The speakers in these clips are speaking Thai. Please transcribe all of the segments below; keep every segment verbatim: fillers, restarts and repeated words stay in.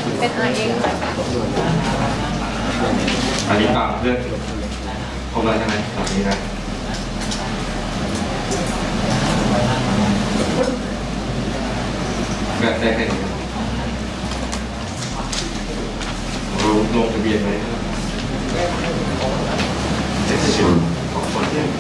เป็นอะไรเองค่ะอันนี้ตามเพื่อนครบแล้วใช่ไหมตอนนี้นะแบบได้แค่นี้เราลงทะเบียนไว้เจ็ดสิบสองคนเนี่ย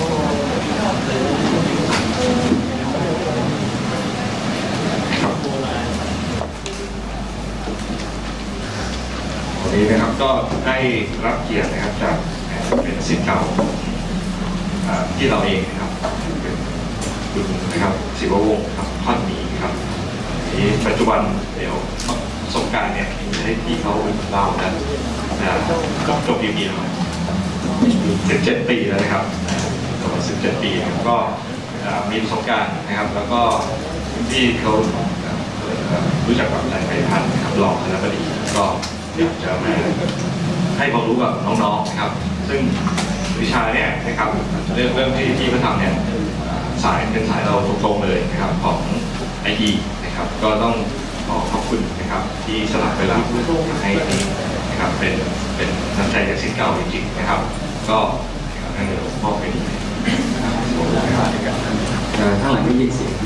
วันนี้นะครับก็ได้รับเกียรตินะครับจากเป็นศิษย์เก่าที่เราเองนะครับเป็นคุณนะครับศิววงศ์ครับท่านนี้ครับนี้ปัจจุบันเดี๋ยวประสบการณ์เนี่ยให้พี่เขาเล่านะก็จบปีๆแล้วสิบเจ็ดปีแล้วนะครับประมาณสิบเจ็ดปีก็มีประสบการณ์นะครับแล้วก็ที่เขารู้จักกับนายไพพันธ์นะครับรองคณบดีก็อยากจะมาให้ความรู้กับน้องๆนะครับซึ่งวิชาเนี่ยนะครับเรื่องเรื่องที่ที่เขาทำเนี่ยสายเป็นสายเราตรงๆเลยนะครับของไอทีนะครับก็ต้องขอขอบคุณนะครับที่สลับเวลาให้นะครับเป็นเป็นน้ำใจจากศิษย์เก่าจริงๆนะครับก็ให้เดี๋ยวมอบไปดีนะครับข้างหลังไม่ยินเสียง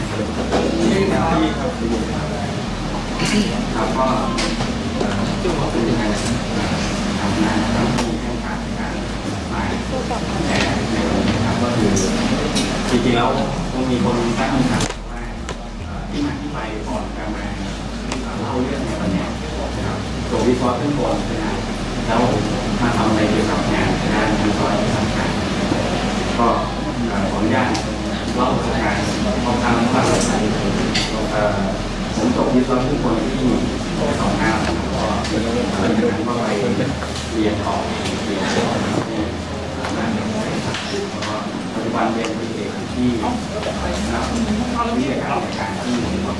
ครับก็เป็นยังไงทำงานทำที่ให้การการมาแต่ในวันนี้ครับก็คือจริงๆแล้วต้องมีคนตั้งคำถามว่าที่มาที่ไปก่อนการมาเล่าเรื่องในวันนี้นะครับตัววิศวะเครื่องกลนะแล้วมาทำอะไรเกี่ยวกับงานด้านวิศวะที่สำคัญก็ขออนุญาตเล่าประสบการณ์ของทางว่าผมจบวิศวะเครื่องกลที่สองห้าแล้วก็หลังจากนั้นก็ไปเรียนต่อเรียนต่อที่สามารถเรียนได้แล้วก็ปัจจุบันเรียนเป็นเอกที่นะครับวิทยาการในการที่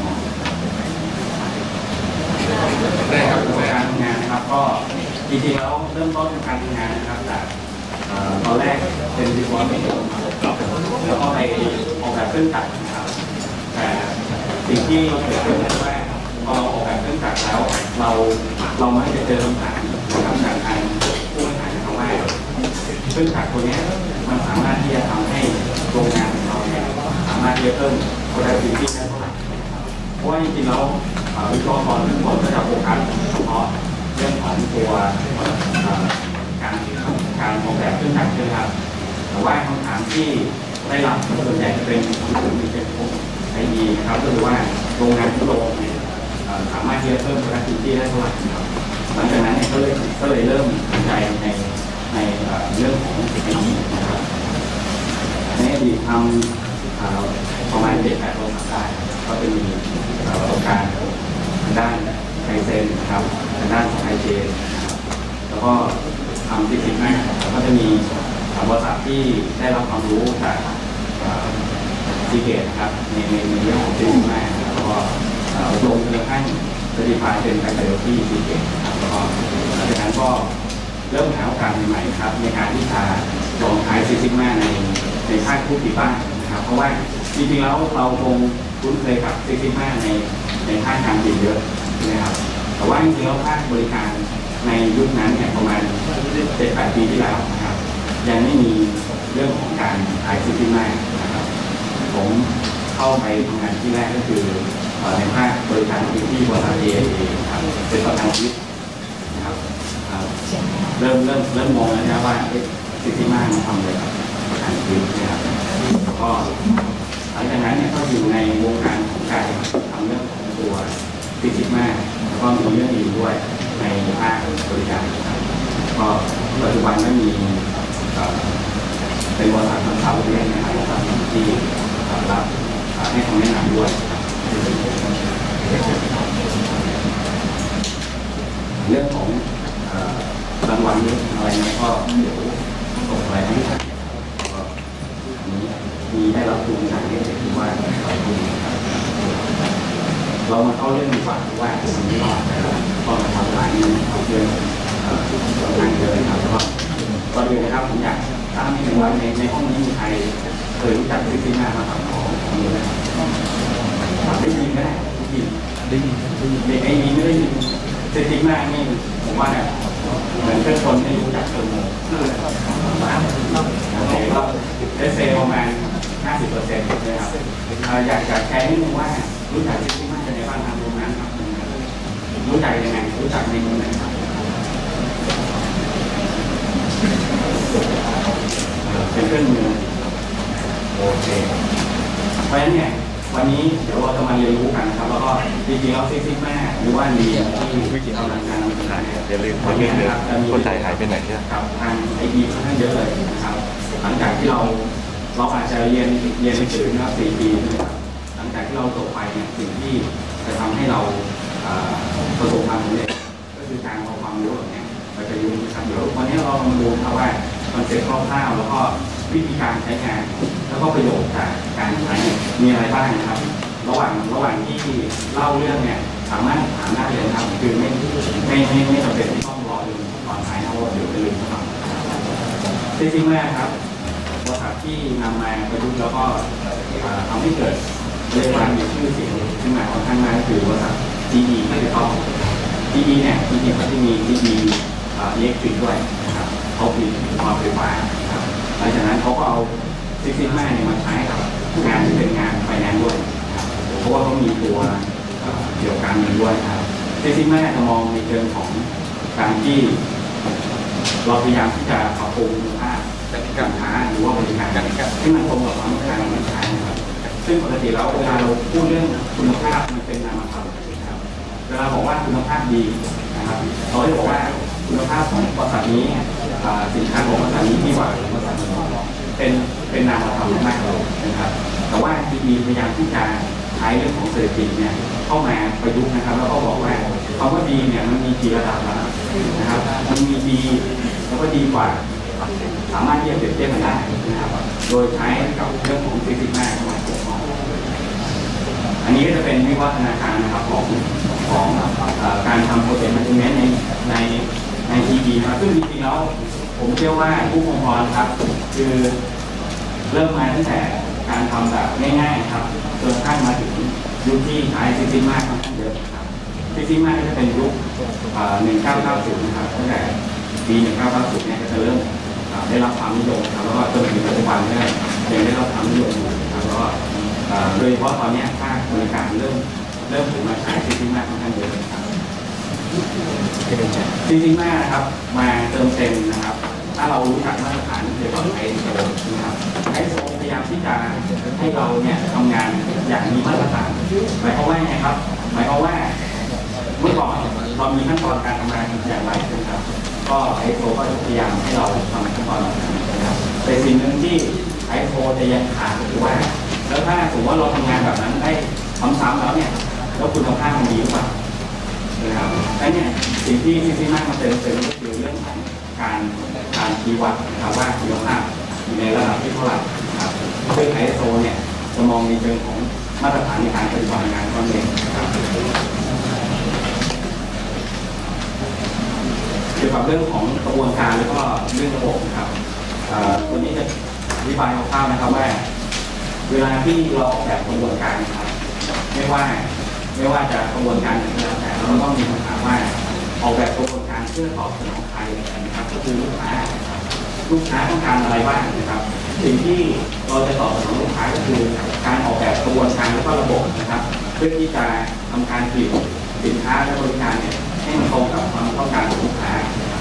ได้ครับการทำงานนะครับก็จริงๆแล้วเริ่มต้นการทำงานนะครับจากตอนแรกเป็นวิศวะเครื่องกลแล้วก็ไปออกแบบเครื่องจักรนะครับแต่สิ่งที่เกิดขึ้นคือว่าพอเราออกแบบเครื่องจักรแล้วเราเราไม่ได้เจอคำถามนะครับจากทางผู้บริหารนะครับว่าเครื่องจักรตัวนี้มันสามารถที่จะทำให้โรงงานของเราเนี่ยสามารถที่จะเพิ่ม productivity ได้เท่าไหร่เพราะว่าจริงๆแล้ววิศวกรทุกคนก็จะโฟกัสเฉพาะเรื่องของตัวการการออกแบบเครื่องจักรนะครับแต่ว่าคำถามที่ได้รับส่วนใหญ่จะเป็นของที่เป็นพวกไอทีนะครับก็คือว่าโรงงานทุกโรงเนี่ยสามารถที่จะเพิ่ม productivity ได้เท่าไหร่ครับหลังจากนั้นเนี่ยก็เลยก็เลยเริ่มสนใจในในเรื่องของไอทีนะครับในอดีตทำประมาณเจ็ดแปดโรงงานได้ก็จะมีประสบการณ์ทางด้านไอเซนนะครับทางด้านไอเจนนะครับแล้วก็ทำที่สิบแม่ก็จะมีบริษัทที่ได้รับความรู้จากซีเกตนะครับในในเรื่องของซีสิบแม่แล้วก็ลงเรือให้เซอร์ติฟายเป็นไกด์เซลที่ซีเกตนะครับแล้วก็หลังจากนั้นก็เริ่มหาโอกาสใหม่ๆครับในการที่จะลองขายซีสิบแม่ในในภาคธุรกิจบ้างนะครับเพราะว่าจริงๆแล้วเราคงคุ้นเคยกับซีสิบแม่ในในภาคการบินเยอะนะครับแต่ว่าจริงๆแล้วภาคบริการในยุคนั้นเนี่ยประมาณเจ็ดแปดปีที่แล้วนะครับยังไม่มีเรื่องของการขายซีสิบแม่นะครับผมเข้าไปทำงานที่แรกก็คือในภาคบริการที่ที่บริษัท เอ เอ ครับเป็นประกันชีวิตนะครับเริ่มเริ่มเริ่มมองแล้วนะว่าซีสิบแม่มันทำอะไรกับประกันชีวิตนะครับแล้วก็หลังจากนั้นเนี่ยก็อยู่ในวงการของการทำเรื่องของตัวซีสิบแม่แล้วก็มีเรื่องอื่นด้วยในภาคบริการนะครับก็ปัจจุบันก็มีเป็นบริษัทคอนซัลท์เรื่องนะครับที่รับให้คำแนะนำด้วยเรื่องของรางวัลนี้อะไรนะก็เดี๋ยวส่งไปให้ท่านอันนี้มีได้รับทุนจากนี้ถือว่าเราดีครับเรามาเข้าเรื่องดีกว่าว่าสิ่งที่เราก็มาทำหลายเรื่องเรื่องงานเยอะนะครับแล้วก็ก่อนอื่นนะครับผมอยากทราบนิดนึงว่าในในห้องนี้มีใครเคยรู้จักซิซี่มามาก่อนของของนี้นะครับได้ยินก็ได้ได้ยินได้ยินได้ยินไอ้นี้ไม่ได้ยินเซติกมากนี่ผมว่าเนี่ยเหมือนเป็นคนไม่รู้จักตัวเองก็ได้เซลประมาณ ห้าสิบเปอร์เซ็นต์ นะครับอยากจะแชร์นิดนึงว่ารู้จักเซติกมากในบ้านทางโรงงานครับรู้จักยังไงรู้จักในมุมไหนครับเป็นเครื่องมือโอเคเพราะฉะนั้นเนี่ยวันนี้เดี๋ยวเราจะมาเรียนรู้กันนะครับแล้วก็จริงๆแล้วซิกซิกแม่หรือว่าเรียนที่กำลังการนำเสนอเนี่ยอย่าลืมคนนี้นะครับคนถ่ายหายไปไหนเนี่ยครับทางไอดีค่อนข้างเยอะเลยนะครับหลังจากที่เราเราอาจจะเรียนเรียนหนังสือนะครับสี่ปีนะครับหลังจากที่เราจบไปเนี่ยสิ่งที่จะทำให้เราประสบความสำเร็จก็คือการเอาความรู้แบบนี้ไปประยุกต์นะครับเดี๋ยววันนี้เรามาดูครับว่าคอนเซ็ปต์คร่าวๆแล้วก็วิธีการใช้งานแล้วก็ประโยชน์จากการใช้มีอะไรบ้างนะครับระหว่างระหว่างที่เล่าเรื่องเนี่ยสามารถถามได้เลยนะครับคือไม่ไม่ไม่ไม่จำเป็นที่ต้องรอดูตอนท้ายนะว่าเดี๋ยวจะลืมนะครับจริงๆแรกครับบริษัทที่นำมาประยุกต์แล้วก็ทำให้เกิดเรียกว่ามีชื่อเสียงขึ้นมาค่อนข้างมากคือบริษัท จี อี ไม่ได้ต้อง จี อี เนี่ยจริงๆเขาจะมี จี อี อิเล็กทริกด้วยนะครับเขาผลิตความไฟฟ้าครับหลังจากนั้นเขาก็เอาซิกซิม่าเนี่ยมาใช้กับงานที่เป็นงานไฟแนนซ์ด้วยครับเพราะว่าเขามีตัวเกี่ยวกับการเงินด้วยครับซิกซิม่าจะมองในเชิงของการที่เราพยายามที่จะปรับปรุงคุณภาพการค้าหรือว่าบริการที่มันตรงกับความต้องการของลูกค้านะครับซึ่งปกติแล้วเวลาเราพูดเรื่องคุณภาพมันเป็นนามธรรมนะครับเวลาบอกว่าคุณภาพดีนะครับเราจะบอกว่าคุณภาพของบริษัทนี้สินค้าของบริษัทนี้ดีกว่าบริษัทอื่นเป็นเป็นนามธรรมมากเลยนะครับแต่ว่าทีมีพยายามที่จะใช้เรื่องของเศรษฐกิจเนี่ยเข้ามาประยุกต์นะครับแล้วก็บอกว่าคำว่าดีเนี่ยมันมีกี่ระดับนะครับมันมีดีแล้วก็ดีกว่าสามารถที่จะเปรียบเทียบกันได้นะครับโดยใช้กับเรื่องของซิกซิม่าเข้ามาเกี่ยวข้องอันนี้ก็จะเป็นวิวัฒนาการนะครับของของการทำโปรเจกต์แมネจเมนต์ในในในทีดีนะครับซึ่งจริงๆแล้วผมเชื่อว่าผู้ปกครองครับคือเริ่มมาตั้งแต่การทำแบบง่ายๆครับจนกระทั่งมาถึงยุคที่ใช้ซิกซิม่าค่อนข้างเยอะครับซิกซิม่าก็จะเป็นยุคหนึ่งเก้าเก้าศูนย์นะครับตั้งแต่ปีหนึ่งเก้าเก้าศูนย์เนี่ยก็จะเริ่มได้รับความนิยมครับแล้วก็จนถึงปัจจุบันเนี่ยยังได้รับความนิยมอยู่ครับแล้วก็โดยเฉพาะตอนนี้ภาคบริการเริ่มเริ่มถึงมาใช้ซิกซิม่าค่อนข้างเยอะครับซิกซิม่านะครับมาเติมเต็มนะครับถ้าเรารู้จักมาตรฐานเกี่ยวกับไอโซนะครับไอโซพยายามที่จะให้เราเนี่ยทำงานอย่างมีมาตรฐานหมายความว่าไงครับหมายความว่าเมื่อก่อนเรามีขั้นตอนการทำงานอย่างไรนะครับก็ไอโซก็จะพยายามให้เราทำขั้นตอนเหล่านั้นนะครับแต่สิ่งหนึ่งที่ไอโซจะยังขาดคือว่าแล้วถ้าสมมติว่าเราทำงานแบบนั้นได้ซ้ำๆแล้วเนี่ยแล้วคุณภาพมันดีหรือเปล่านะครับและเนี่ยสิ่งที่ซิกซิม่ามาเติมเต็มก็คือเรื่องของการการชี้วัดนะครับว่าคุณภาพอยู่ในระดับที่เท่าไหร่นะครับซึ่งไอโซเนี่ยจะมองในเชิงของมาตรฐานในการปฏิบัติงานตอนนี้นะครับเกี่ยวกับเรื่องของกระบวนการแล้วก็เรื่องระบบนะครับตัวนี้จะอธิบายคร่าวๆนะครับว่าเวลาที่เราออกแบบกระบวนการนะครับไม่ว่าไม่ว่าจะกระบวนการไหนก็แล้วแต่เราต้องมีคำถามว่าออกแบบกระบวนการเพื่อตอบสนองใครนะครับก็คือลูกค้าลูกค้าต้องการอะไรบ้างนะครับสิ่งที่เราจะตอบสนองลูกค้าก็คือการออกแบบกระบวนการและก็ระบบนะครับเพื่อที่จะทำการผลิตสินค้าและบริการเนี่ยให้มันตรงกับความต้องการของลูกค้า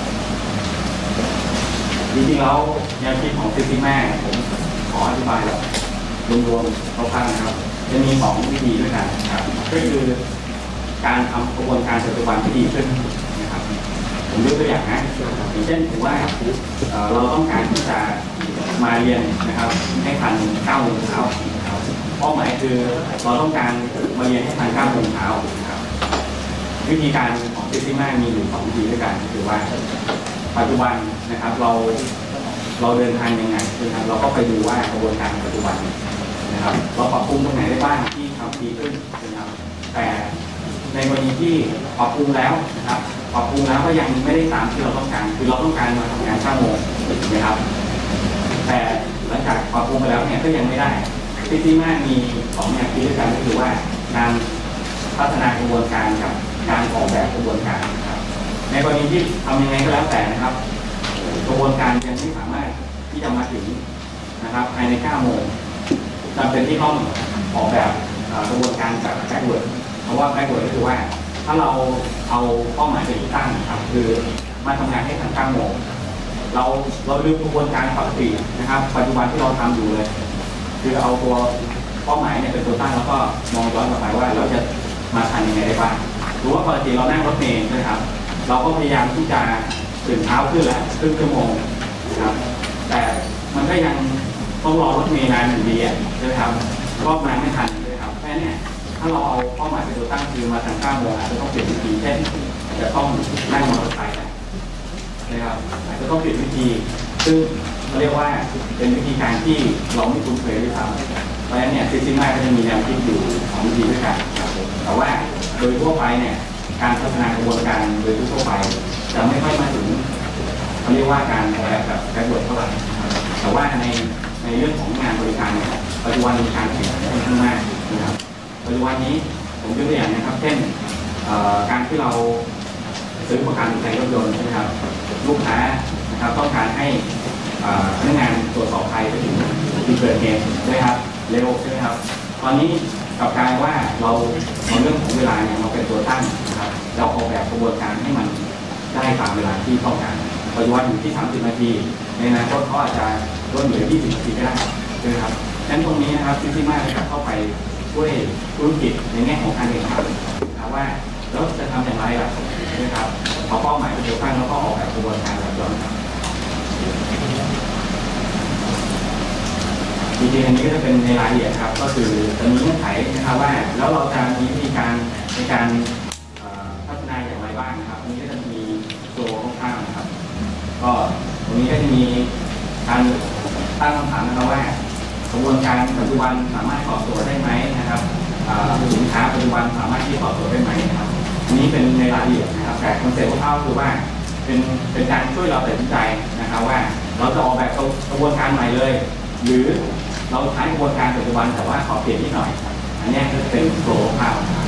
จริงๆแล้วแนวคิดของซิกซิม่าผมขออธิบายแบบรวมๆคร่าวๆนะครับจะมีสองวิธีด้วยกันนะครับก็คือการทำกระบวนการปัจจุบันที่ดีขึ้นนะครับผมยกตัวอย่างนะอย่างเช่นถือว่าเราต้องการที่จะมาเรียนนะครับให้ทันเก้าโมงเช้าเป้าหมายคือเราต้องการมาเรียนให้ทันเก้าโมงเช้านะครับวิธีการของซิกซิม่ามีอยู่สองวิธีด้วยกันคือว่าปัจจุบันนะครับเราเราเดินทางยังไงนะครับเราก็ไปดูว่ากระบวนการปัจจุบันนะครับเราปรับปรุงตรงไหนได้บ้างที่ทำดีขึ้นนะครับแต่ในกรณีที่ปรับปรุงแล้วนะครับปรับปรุงแล้วก็ยังไม่ได้ตามที่เราต้องการคือเราต้องการมาทำงานเก้าโมงนะครับแต่หลังจากปรับปรุงไปแล้วเนี่ยก็ยังไม่ได้ซิกซิม่ามีสองแนวคิดด้วยกันก็คือว่าการพัฒนากระบวนการกับการออกแบบกระบวนการนะครับในกรณีที่ทำยังไงก็แล้วแต่นะครับกระบวนการยังไม่สามารถที่จะมาถึงนะครับภายในเก้าโมงจำเป็นที่ต้องออกแบบกระบวนการจากแบ็กเวิร์ดเพราะว่าแบ็กเวิร์ดก็คือว่าถ้าเราเอาเป้าหมายไปตั้งนะครับคือมาทำงานให้ทันเก้าโมงเราเราลืมกระบวนการปกตินะครับปัจจุบันที่เราทำอยู่เลยคือเอาตัวเป้าหมายเนี่ยเป็นตัวตั้งแล้วก็มองย้อนกลับไปว่าเราจะมาทันยังไงได้บ้างหรือว่าปกติเรานั่งรถเมล์นะครับเราก็พยายามที่จะตื่นเช้าขึ้นแล้วครึ่งชั่วโมงนะครับแต่มันก็ยังต้องรอรถเมล์นานอยู่ดีใช่ไหมครับก็มาไม่ทันเลยครับแค่นี้ถ้าเราเอาเป้าหมายเป็นตัวตั้งคือมาทันเก้าโมงอาจจะต้องเปลี่ยนวิธีเช่นจะต้องนั่งมอเตอร์ไซค์นะครับอาจจะต้องเปลี่ยนวิธีซึ่งเขาเรียกว่าเป็นวิธีการที่เราไม่คุ้นเคยด้วยซ้ำเพราะฉะนั้นเนี่ยซิสซิม่าก็จะมีแนวคิดอยู่สองวิธีด้วยกันแต่ว่าโดยทั่วไปเนี่ยการพัฒนากระบวนการโดยทั่วไปจะไม่ค่อยมาถึงเขาเรียกว่าการออกแบบแบบแบ็กเวิร์ดเท่าไหร่แต่ว่าในในเรื่องของงานบริการเนี่ยปัจจุบันมีการแข่งขันค่อนข้างมากนะครับปัจจุบันนี้ผมยกตัวอย่างนะครับเช่นการที่เราซื้อประกันในรถยนต์ใช่ไหมครับลูกค้านะครับต้องการให้พนักงานตรวจสอบภัยไปถึงที่เกิดเหตุใช่ไหมครับเร็วใช่ไหมครับตอนนี้กลับกลายว่าเราเอาเรื่องของเวลาเนี่ยมาเป็นตัวตั้งนะครับเราออกแบบกระบวนการให้มันได้ตามเวลาที่ต้องการปัจจุบันอยู่ที่สามสิบนาทีในอนาคตเขาอาจจะลดเหลือยี่สิบนาทีก็ได้ใช่ไหมครับฉะนั้นตรงนี้นะครับซิสซิม่าจะเข้าไปช่วยธุรกิจในแง่ของการแข่งขันนะครับว่าแล้วจะทำอย่างไรล่ะใช่ไหมครับเอาเป้าหมายเป็นตัวตั้งแล้วก็ออกแบบกระบวนการแบบย้อนจริงๆอันนี้ก็จะเป็นในรายละเอียดครับก็คือจะมีเงื่อนไขนะครับว่าแล้วเราจะมีวิธีการในการพัฒนาอย่างไรบ้างนะครับอันนี้ก็จะมีตัวข้างๆนะครับก็ตรงนี้ก็จะมีการตั้งคำถามนะครับว่ากระบวนการปัจจุบันสามารถตอบโจทย์ได้ไหมนะครับสินค้าปัจจุบันสามารถที่ตอบโจทย์ได้ไหมนะครับอันนี้เป็นในรายละเอียดนะครับแต่คอนเซ็ปต์คร่าวๆคือว่าเป็นเป็นการช่วยเราตัดสินใจนะครับว่าเราจะออกแบบกระบวนการใหม่เลยหรือเราใช้กระบวนการปัจจุบันแต่ว่าขอเปลี่ยนนิดหน่อยอันนี้ก็เป็นโปรคร่าวนะครับ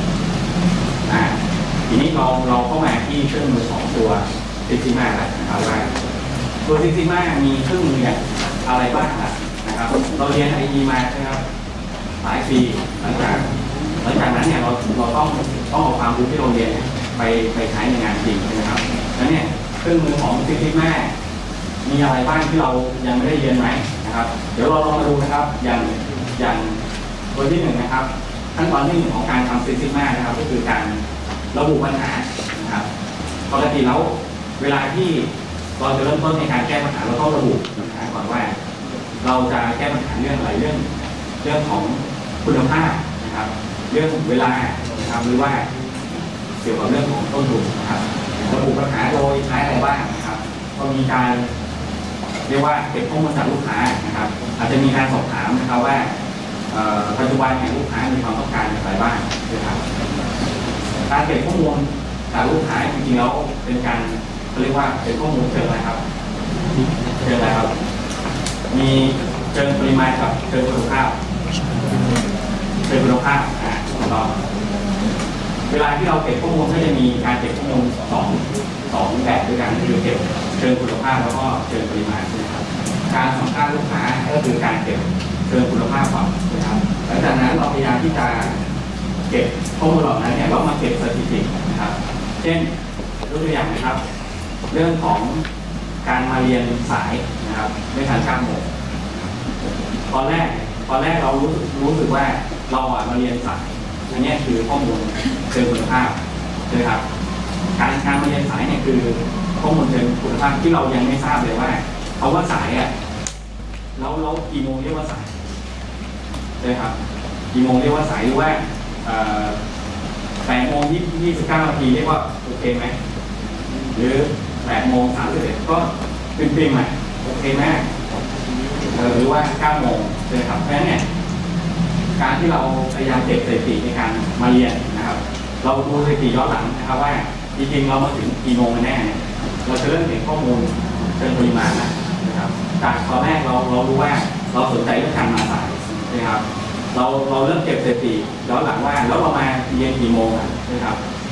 ทีนี้เราเราเข้ามาที่เครื่องมือของตัวซิสซิม่าแล้วนะครับว่าตัวซิสซิม่ามีเครื่องมือเนี่ยอะไรบ้างนะครับเราเรียน ไอ อี มาใช่ไหมครับหลายปีหลังจากหลังจากนั้นเนี่ยเราเราต้องต้องเอาความรู้ที่เราเรียนไปไปใช้ในงานจริงใช่ไหมครับแล้วเนี่ยเครื่องมือของซิสซิม่ามีอะไรบ้างที่เรายังไม่ได้เรียนไหมนะครับเดี๋ยวเราลองมาดูนะครับอย่างอย่างตัวที่หนึ่งนะครับขั้นตอนที่หนึ่งของการทำซิสซิม่านะครับก็คือการระบุปัญหานะครับปกติแล้วเวลาที่เราจะเริ่มต้นในการแก้ปัญหาเราต้องระบุปัญหาก่อนว่าเราจะแก้ปัญหาเรื่องอะไรเรื่องเรื่องของคุณภาพนะครับเรื่องเวลานะครับหรือว่าเกี่ยวกับเรื่องของต้นทุนนะครับระบุปัญหาโดยใช้อะไรบ้างนะครับก็มีการเรียกว่าเก็บข้อมูลจากลูกค้านะครับอาจจะมีการสอบถามนะครับว่าปัจจุบันเนี่ยลูกค้ามีความต้องการอะไรบ้างนะครับการเก็บข้อมูลจากลูกค้าจริงๆแล้วเป็นการเขาเรียกว่าเป็นข้อมูลเชิงอะไรครับเชิงอะไรครับมีเชิงปริมาณกับเชิงคุณภาพเชิงคุณภาพอ่าถูกต้องเวลาที่เราเก็บข้อมูลก็จะมีการเก็บข้อมูลสองสองแบบด้วยกันคือเก็บเชิงคุณภาพแล้วก็เชิงปริมาณนะครับการสัมภาษณ์ลูกค้าก็คือการเก็บเชิงคุณภาพก่อนนะครับหลังจากนั้นเราพยายามที่จะเก็บข้อมูลเหล่านั้นเนี่ยเรามาเก็บสถิตินะครับเช่นยกตัวอย่างนะครับเรื่องของการมาเรียนสายนะครับไม่ทันเก้าโมงตอนแรกตอนแรกเรารู้รู้สึกว่าเราอ่ะมาเรียนสายอันนี้คือข้อมูลเชิงคุณภาพใช่ไหมครับการการมาเรียนสายเนี่ยคือข้อมูลเชิงคุณภาพที่เรายังไม่ทราบเลยว่าเขาว่าสายอ่ะแล้วแล้วกี่โมงเรียกว่าสายใช่ไหมครับกี่โมงเรียกว่าสายหรือว่าแปดโมงยี่สิบเก้านาทีเรียกว่าโอเคไหมหรือแปดโมงสามสิบเอ็ดก็เป็นปีใหม่โอเคไหมหรือว่าเก้าโมงใช่ไหมครับเพราะฉะนั้นเนี่ยการที่เราพยายามเก็บสถิติในการมาเรียนนะครับเราดูสถิติย้อนหลังนะครับว่าจริงๆเรามาถึงกี่โมงกันแน่เนี่ยเราจะเริ่มเห็นข้อมูลเชิงปริมาณนะครับจากตอนแรกเราเรารู้ว่าเราสนใจเรื่องการมาสายนะครับเราเราเริ่มเก็บสถิติย้อนหลังว่าแล้วเรามาเรียนกี่โมงนะครับ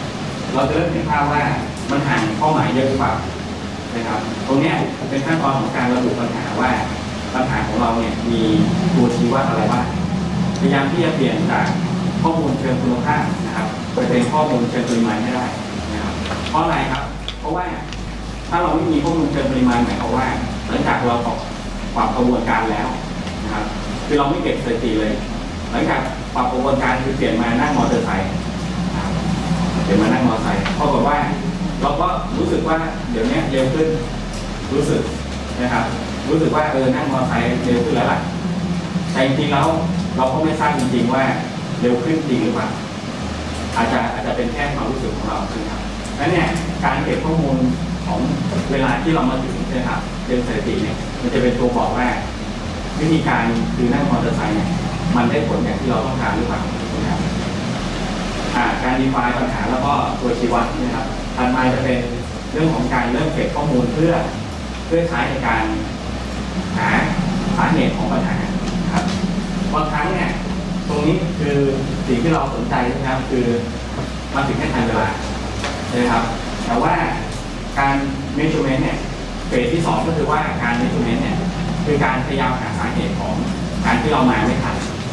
เราจะเริ่มเห็นภาพว่ามันห่างเป้าหมายเยอะหรือเปล่านะครับตรงนี้เป็นขั้นตอนของการระบุปัญหาว่าปัญหาของเราเนี่ยมีตัวชี้วัดอะไรบ้างพยายามที่จะเปลี่ยนจากข้อมูลเชิงคุณภาพนะครับไปเป็นข้อมูลเชิงปริมาณให้ได้นะครับเพราะอะไรครับเพราะว่าถ้าเราไม่มีข้อมูลเชิงปริมาณหมายความว่าหลังจากเราปรับกระบวนการแล้วนะครับคือเราไม่เก็บสถิติเลยหลังจากปรับกระบวนการคือเปลี่ยนมานั่งมอเตอร์ไซค์เปลี่ยนมานั่งมอเตอร์ไซค์เพราะว่าเราก็รู้สึกว่าเดี๋ยวนี้เร็วขึ้นรู้สึกนะครับรู้สึกว่าเออนั่งมอเตอร์ไซค์เร็วขึ้นแล้วล่ะแต่จริงๆแล้วเราก็ไม่ทราบจริงๆว่าเร็วขึ้นจริงหรือเปล่าอาจจะอาจจะเป็นแค่ความรู้สึกของเราใช่ไหมครับนั้นเนี่ยการเก็บข้อมูลของเวลาที่เรามาถึงนะครับเป็นสถิติเนี่ยมันจะเป็นตัวบอกว่าวิธีการคือนั่งมอเตอร์ไซค์เนี่ยมันได้ผลอย่างที่เราต้องการหรือเปล่านะครับการดีไฟน์ปัญหาแล้วก็ตัวชี้วัดนะครับถัดมาจะเป็นเรื่องของการเริ่มเก็บข้อมูลเพื่อเพื่อใช้ในการหาสาเหตุของปัญหาครับบางครั้งเนี่ยตรงนี้คือสิ่งที่เราสนใจนะครับคือมาถึงแค่ทันเวลาใช่ไหมครับแต่ว่าการ measurement เนี่ยเฟสที่สองก็คือว่าการ measurement เนี่ยคือการพยายามหาสาเหตุของการที่เรามาไม่ทัน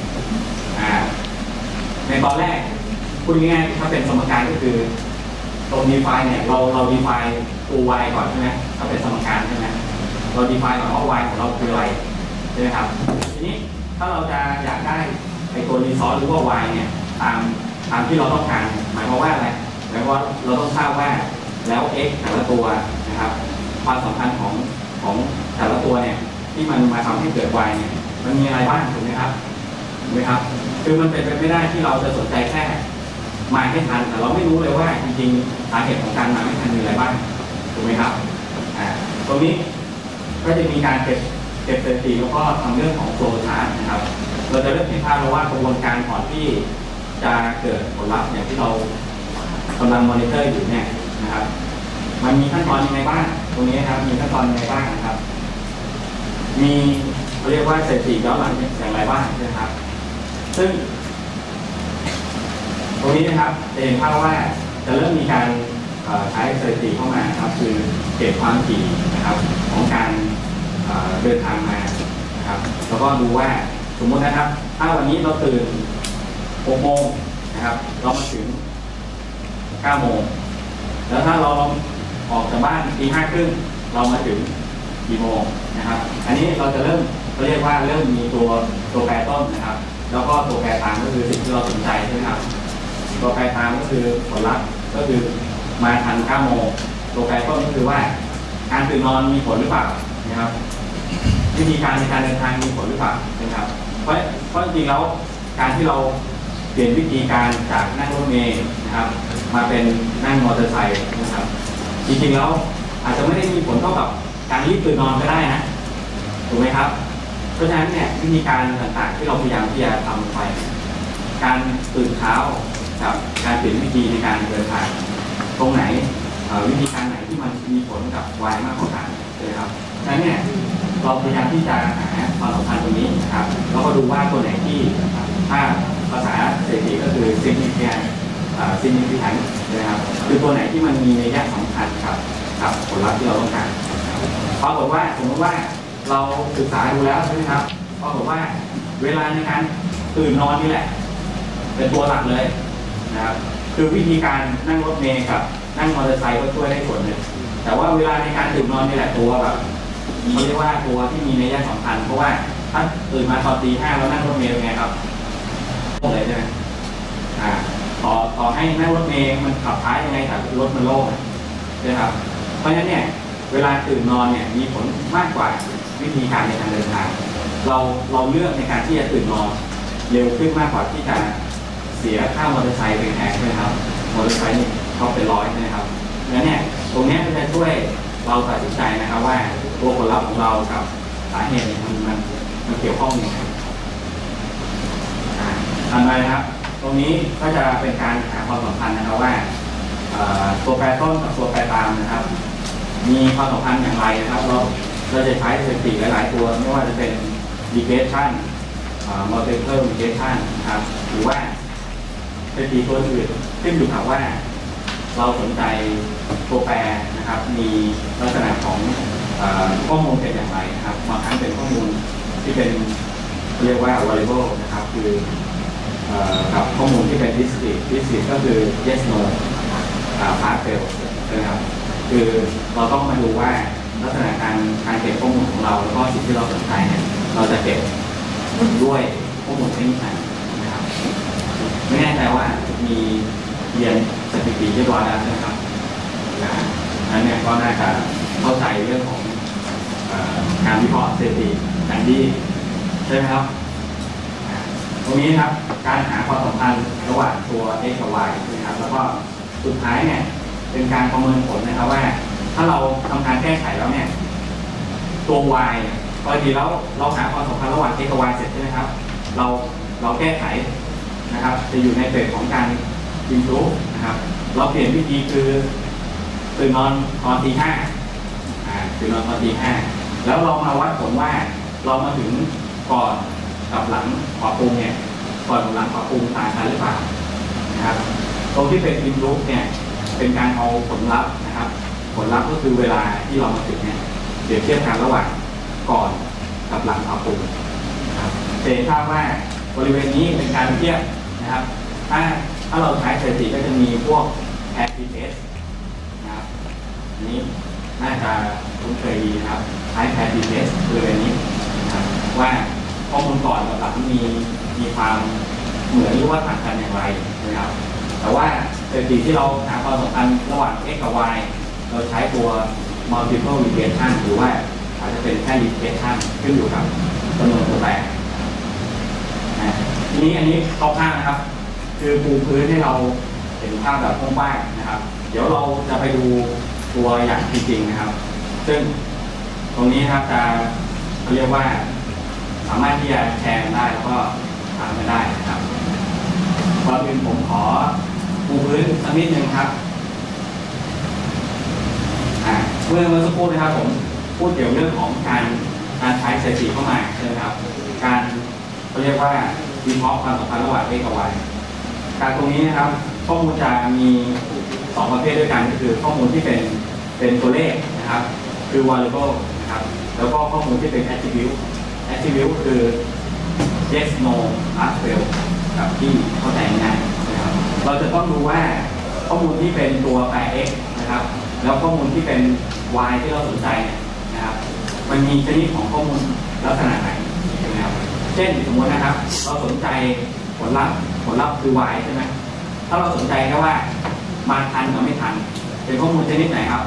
ในตอนแรกพูดง่ายๆถ้าเป็นสมการก็คือตรง define เนี่ยเราเรา define ตัว y ก่อนใช่ไหมถ้าเป็นสมการใช่ไหมเรา define ก่อนว่า y ของเราคืออะไรใช่ไหมครับทีนี้ถ้าเราจะอยากได้ไอตัว resource หรือว่า y เนี่ยตามตามที่เราต้องการหมายความว่าอะไรหมายความว่าเราต้องทราบว่าแล้ว x แต่ละตัวนะครับความสัมพันธ์ของของแต่ละตัวเนี่ยที่มันมาทำให้เกิด y เนี่ยมันมีอะไรบ้างถูกไหมครับถูกไหมครับคือมันเป็นไปไม่ได้ที่เราจะสนใจแค่มาให้ทันแต่เราไม่รู้เลยว่าจริงๆสาเหตุของการมาไม่ทันมีอะไรบ้างถูกไหมครับอ่าตรงนี้ก็จะมีการเก็บเก็บสถิติแล้วก็ทำเรื่องของโฟลว์ชาร์ตนะครับเราจะเริ่มเห็นภาพแล้วว่ากระบวนการก่อนที่จะเกิดผลลัพธ์อย่างที่เรากำลังมอนิเตอร์อยู่เนี่ยนะครับมันมีขั้นตอนยังไงบ้างตรงนี้ครับมีขั้นตอนยังไงบ้างนะครับมีเขาเรียกว่าสถิติย้อนหลังอย่างไรบ้างนะครับซึ่งตรงนี้นะครับจะเห็นภาพว่าจะเริ่มมีการใช้สถิติเข้ามาครับคือเก็บความถี่นะครับของการเดินทางมานะครับแล้วก็ดูว่าสมมตินะครับถ้าวันนี้เราตื่นหกโมงนะครับเรามาถึงเก้าโมงแล้วถ้าเราออกจากบ้านตีห้าครึ่งเรามาถึงกี่โมงนะครับอันนี้เราจะเริ่มเราเรียกว่าเริ่มมีตัวตัวแปรต้นนะครับแล้วก็ตัวแปรตามก็คือสิ่งที่เราสนใจใช่ไหมครับตัวแปรตามก็คือผลลัพธ์ก็คือมาทันเก้าโมงตัวแปรต้นก็คือว่าการตื่นนอนมีผลหรือเปล่านะครับวิธีการในการเดินทางมีผลหรือเปล่านะครับเพราะเพราะจริงๆแล้วการที่เราเปลี่ยนวิธีการจากนั่งรถเมล์นะครับมาเป็นนั่งมอเตอร์ไซค์นะครับจริงๆแล้วอาจจะไม่ได้มีผลเท่ากับการรีบตื่นนอนก็ได้นะถูกไหมครับเพราะฉะนั้นเนี่ยวิธีการต่างๆที่เราพยายามที่จะทำไปการตื่นเช้ากับการเปลี่ยนวิธีในการเดินทางตรงไหนวิธีการไหนที่มันมีผลกับวัยมากกว่ากันนะครับฉะนั้นเนี่ยเราพยายามที่จะหาความสัมพันธ์ตรงนี้นะครับแล้วก็ดูว่าตัวไหนที่ถ้าภาษาเศรษฐีก็คือ significant significant นะครับคือตัวไหนที่มันมีนัยสำคัญกับกับผลลัพธ์ที่เราต้องการปรากฏว่าสมมติว่าเราศึกษาดูแล้วใช่ไหมครับปรากฏว่าเวลาในการตื่นนอนนี่แหละเป็นตัวหลักเลยนะครับคือวิธีการนั่งรถเมล์กับนั่งมอเตอร์ไซค์ก็ช่วยได้ส่วนหนึ่งแต่ว่าเวลาในการตื่นนอนนี่แหละตัวแบบเขาเรียกว่าตัวที่มีนัยสำคัญเพราะว่าถ้าตื่นมาตอนตีห้าแล้วนั่งรถเมล์เป็นไงครับโล่งเลยใช่ไหมอ่าต่อต่อให้นั่งรถเมล์มันขับท้ายยังไงแต่รถมันโล่งใช่ไหมครับเพราะฉะนั้นเนี่ยเวลาตื่นนอนเนี่ยมีผลมากกว่าวิธีการในการเดินทางเราเราเลือกในการที่จะตื่นนอนเร็วขึ้นมากกว่าที่จะเสียค่ามอเตอร์ไซค์เป็นแพงใช่ไหมครับมอเตอร์ไซค์นี่เขาเป็นร้อยใช่ไหมครับงั้นเนี่ยตรงนี้จะช่วยเราตัดสินใจนะครับว่าตัวผลลัพธ์ของเรากับสาเหตุมันมันมันเกี่ยวข้องยังไงอันใดนะครับตรงนี้ก็จะเป็นการหาความสัมพันธ์นะครับว่าตัวแปรต้นกับตัวแปรตามนะครับมีความสัมพันธ์อย่างไรนะครับเราเราจะใช้สถิติหลายๆตัวไม่ว่าจะเป็น regression multiple regression นะครับหรือว่าสถิติตัวอื่นขึ้นอยู่กับว่าเราสนใจตัวแปรนะครับมีลักษณะของข้อมูลเป็นอย่างไรนะครับบางครั้งเป็นข้อมูลที่เป็นเรียกว่า variable นะครับคือกับข้อมูลที่เป็น discrete discrete ก็คือ yes no pass fail นะครับคือเราต้องมาดูว่าลักษณะการการเก็บข้อมูลของเราแล้วก็สิ่งที่เราสนใจเนี่ยเราจะเก็บด้วยข้อมูลชนิดไหนนะครับไม่แน่ใจว่ามีเรียนสถิติเรียบร้อยแล้วนะครับนั้นเนี่ยก็น่าจะเข้าใจเรื่องของการวิเคราะห์สถิติอย่างดีใช่ไหมครับตรงนี้ครับการหาความสัมพันธ์ระหว่างตัว x กับ y นะครับแล้วก็สุดท้ายเนี่ยเป็นการประเมินผลนะครับว่าถ้าเราทำการแก้ไขแล้วเนี่ยตัว y ปกติแล้วเราหาความสัมพันธ์ระหว่าง x กับ y เสร็จใช่ไหมครับเราเราแก้ไขนะครับจะอยู่ในเฟสของการอินทรูนะครับเราเปลี่ยนวิธีคือตื่นนอนตอนตีห้าตื่นนอนตอนตีห้าแล้วเรามาวัดผลว่าเรามาถึงก่อนกับหลังปรับปรุงเนี่ยก่อนกับหลังปรับปรุงต่างกันหรือเปล่านะครับตรงที่เป็นอินทรูเนี่ยเป็นการเอาผลลัพธ์นะครับผลลัพธ์ก็คือเวลาที่เรามาถึงเนี่ยเปรียบเทียบกันระหว่างก่อนกับหลังปรับปรุงนะครับจะเห็นภาพว่าบริเวณนี้เป็นการเทียบนะครับถ้าถ้าเราใช้สถิติก็จะมีพวก active test นะครับนี้น่าจะคุ้นเคยดีนะครับใช้ active test บริเวณนี้นะครับว่าข้อมูลก่อนกับหลังมีมีความเหมือนหรือว่าต่างกันอย่างไรนะครับแต่ว่าสถิติที่เราหาความสัมพันธ์ระหว่าง x กับ y เราใช้ตัว multiple regression หรือว่าอาจจะเป็นแค่ regression ขึ้นอยู่กับจำนวนตัวแปรทีนี้อันนี้คร่าวๆนะครับคือปูพื้นให้เราเห็นภาพแบบกว้างๆนะครับเดี๋ยวเราจะไปดูตัวอย่างจริงๆนะครับซึ่งตรงนี้นะครับจะเขาเรียกว่าสามารถที่จะแชร์ได้แล้วก็ถามกันได้นะครับก่อนอื่นผมขอปูพื้นสักนิดนึงครับเมื่อเมื่อสักครู่นะครับผมพูดเกี่ยวเรื่องของการการใช้สถิติเข้ามาใช่ไหมครับการเขาเรียกว่าวิเคราะห์ความสัมพันธ์ระหว่าง x กับ y การตรงนี้นะครับข้อมูลจะมีสองประเภทด้วยกันก็คือข้อมูลที่เป็นเป็นตัวเลขนะครับคือ variable นะครับแล้วก็ข้อมูลที่เป็น attribute attribute คือ yes no pass fail กับที่เข้าใจง่ายนะครับเราจะต้องดูว่าข้อมูลที่เป็นตัวแปร x นะครับแล้วข้อมูลที่เป็น y ที่เราสนใจเนี่ยนะครับมันมีชนิดของข้อมูลลักษณะไหนใช่ไหมครับเช่นสมมตินะครับเราสนใจผลลัพธ์ผลลัพธ์คือ y ใช่ไหมถ้าเราสนใจแค่ว่ามาทันกับไม่ทันเป็นข้อมูลชนิดไหนครับ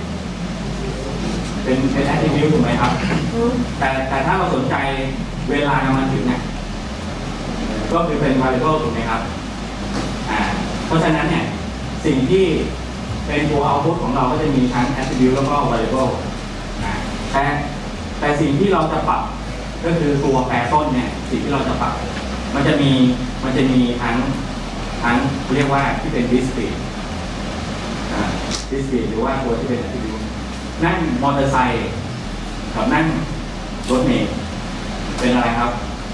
เป็นเป็น attribute ถูกไหมครับแต่แต่ถ้าเราสนใจเวลามันถึงเนี่ยก็คือเป็น variable ถูกไหมครับอ่าเพราะฉะนั้นเนี่ยสิ่งที่เป็นตัว output ของเราก็จะมีทั้ง attribute แล้วก็ variable อ่าแต่แต่สิ่งที่เราจะปรับก็คือตัวแปรต้นเนี่ยสิ่งที่เราจะปรับมันจะมีมันจะมีทั้งทั้งเรียกว่าที่เป็น discrete อ่า discrete หรือว่าตัวที่เป็น attribute นั่งมอเตอร์ไซค์กับนั่งรถเมล์เป็นอะไรครับ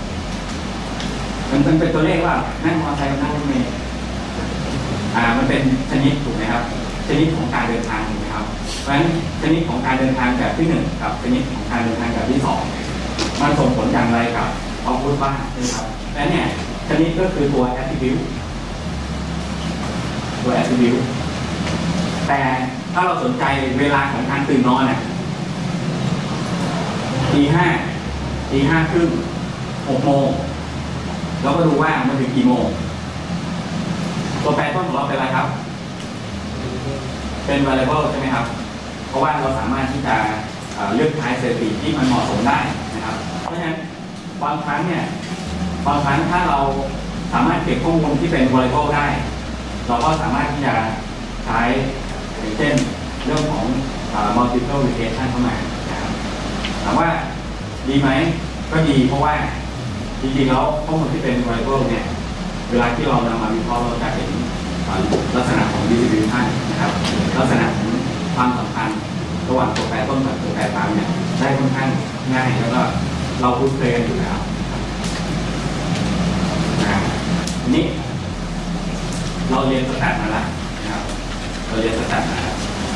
มันเป็นตัวเลขว่านั่งมอเตอร์ไซค์กับนั่งรถเมล์อ่ามันเป็นชนิดถูกไหมครับชนิดของการเดินทางถูกไหมครับเพราะฉะนั้นชนิดของการเดินทางแบบที่หนึ่งกับชนิดของการเดินทางแบบที่สองมันส่งผลอย่างไรกับเอาพุทบ้างใช่ไหมครับและเนี่ยชนิดก็คือตัว attribute ตัว attribute แต่ถ้าเราสนใจเวลาของการตื่นนอนเนี่ยตีห้าตีห้าครึ่งหกโมงเราก็ดูว่ามันถึงกี่โมงตัวแปรต้นของเราเป็นอะไรครับเป็น variable ใช่ไหมครับเพราะว่าเราสามารถที่จะเลือกใช้สถิติที่มันเหมาะสมได้นะครับเพราะฉะนั้นบางครั้งเนี่ยบางครั้งถ้าเราสามารถเก็บข้อมูลที่เป็น variable ได้เราก็สามารถที่จะใช้อย่างเช่นเรื่องของ multiple regression เข้ามานะครับถามว่าดีไหมก็ดีเพราะว่าจริงๆแล้วข้อมูลที่เป็น variable เนี่ยเวลาที่เรานำมาวิเคราะห์เราจะเห็นลักษณะของ distribution นะครับลักษณะของความสัมพันธ์ระหว่างตัวแปรต้นกับตัวแปรตามเนี่ยได้ค่อนข้างง่ายแล้วก็เราคุ้นเคยกันอยู่แล้วอันนี้เราเรียนสแตทมาแล้วนะครับเราเรียนสแตทนะครับ